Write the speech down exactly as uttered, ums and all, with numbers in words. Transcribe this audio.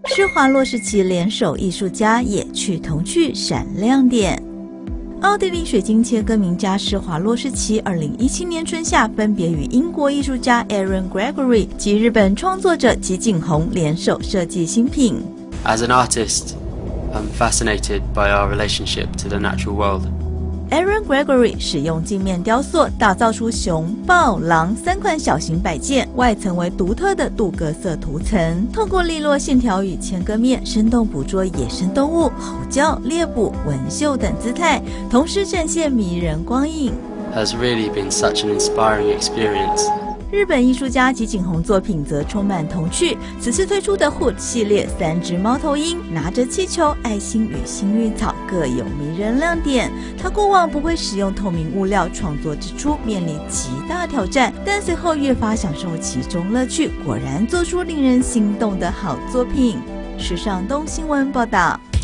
施华洛世奇联手艺术家也去同去闪亮点。奥地利水晶切割名家施华洛世奇，二零一七年春夏分别与英国艺术家 Aaron Gregory 及日本创作者吉井宏联手设计新品。 As an artist, I'm fascinated by our relationship to the natural world.Aaron Gregory 使用镜面雕塑打造出熊、豹、狼三款小型摆件，外层为独特的镀铬色涂层，透过利落线条与切割面，生动捕捉野生动物、吼叫、猎捕、纹绣等姿态，同时展现迷人光影。 Has really been such an inspiring experience. 日本艺术家吉井宏作品则充满童趣，此次推出的 Hood 系列三只猫头鹰拿着气球、爱心与幸运草各有迷人亮点。他过往不会使用透明物料，创作之初面临极大挑战，但随后越发享受其中乐趣，果然做出令人心动的好作品。时尚东新闻报道。